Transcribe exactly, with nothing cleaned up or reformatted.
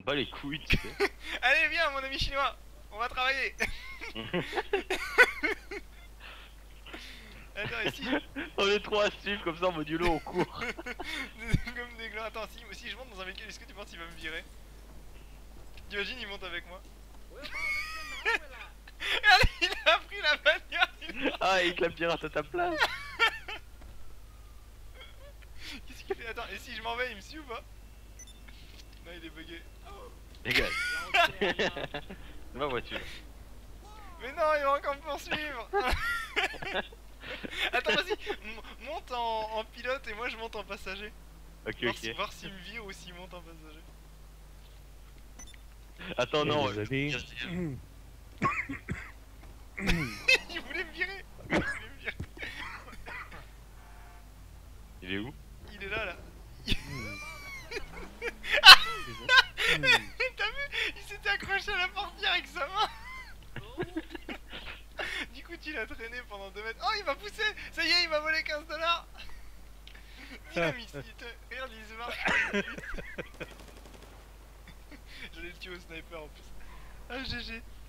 Pas les couilles, tu sais. Allez, viens, mon ami chinois, on va travailler. Attends, ici. On est trois à suivre comme ça en modulo on court. Comme des glands. Attends, si, si je monte dans un véhicule, est-ce que tu penses qu'il va me virer? T'imagines, il monte avec moi. Regarde, il a pris la bagnole. Ah, il clame pirate à ta place. Qu'est-ce qu'il fait? Attends, et si je m'en vais, il me suit ou pas? Non, il est bugué. Dégage. C'est ma voiture. Mais non, il va encore me poursuivre. Attends, vas-y, monte en, en pilote et moi je monte en passager. Ok, Voir ok. si- voir s'il me vire ou s'il monte en passager. Attends, non. les amis. Il voulait me virer. Il voulait me virer. Il est où? Il est là, là. T'as vu? Il s'était accroché à la portière avec sa main. Du coup, tu l'as traîné pendant deux mètres. Oh, il m'a poussé. Ça y est, il m'a volé quinze dollars. Dynamite. Regarde, il se marche. J'allais le tuer au sniper en plus. Ah, G G.